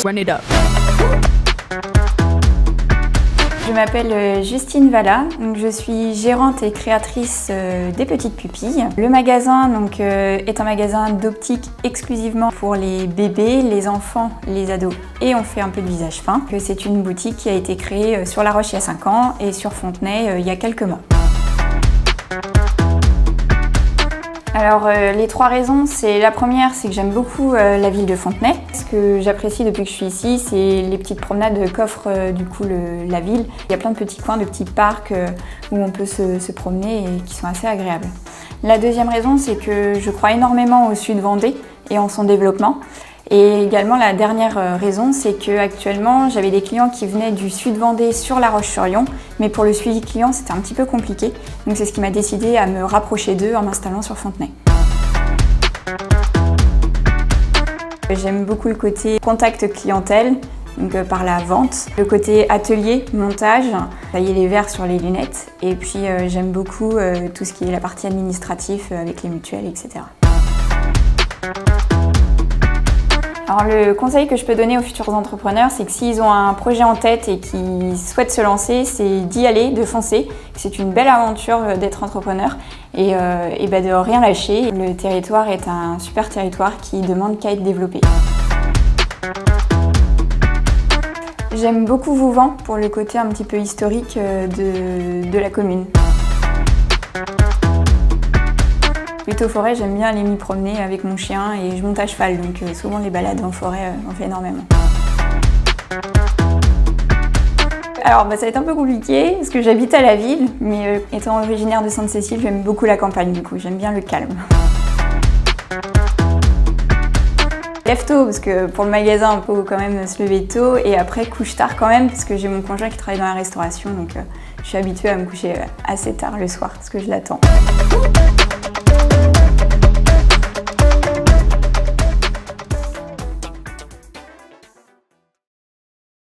Run it up. Je m'appelle Justine Valla, je suis gérante et créatrice des Petites Pupilles. Le magasin est un magasin d'optique exclusivement pour les bébés, les enfants, les ados et on fait un peu de visage fin. C'est une boutique qui a été créée sur La Roche il y a 5 ans et sur Fontenay il y a quelques mois. Alors les 3 raisons, la première, c'est que j'aime beaucoup la ville de Fontenay. Ce que j'apprécie depuis que je suis ici, c'est les petites promenades qu'offre la ville. Il y a plein de petits coins, de petits parcs où on peut se promener et qui sont assez agréables. La deuxième raison, c'est que je crois énormément au Sud Vendée et en son développement. Et également la dernière raison, c'est qu'actuellement j'avais des clients qui venaient du Sud Vendée sur La Roche-sur-Yon, mais pour le suivi client c'était un petit peu compliqué. Donc c'est ce qui m'a décidé à me rapprocher d'eux en m'installant sur Fontenay. J'aime beaucoup le côté contact clientèle, donc par la vente, le côté atelier, montage, tailler les verres sur les lunettes, et puis j'aime beaucoup tout ce qui est la partie administrative avec les mutuelles, etc. Alors le conseil que je peux donner aux futurs entrepreneurs, c'est que s'ils ont un projet en tête et qu'ils souhaitent se lancer, c'est d'y aller, de foncer. C'est une belle aventure d'être entrepreneur et de rien lâcher. Le territoire est un super territoire qui demande qu'à être développé. J'aime beaucoup Vouvant pour le côté un petit peu historique de la commune. Plutôt forêt, j'aime bien aller m'y promener avec mon chien et je monte à cheval, donc souvent les balades en forêt, on fait énormément. Alors ça va être un peu compliqué parce que j'habite à la ville, mais étant originaire de Sainte-Cécile, j'aime beaucoup la campagne du coup, j'aime bien le calme. Lève tôt parce que pour le magasin, il faut quand même se lever tôt et après couche tard quand même parce que j'ai mon conjoint qui travaille dans la restauration, donc je suis habituée à me coucher assez tard le soir parce que je l'attends.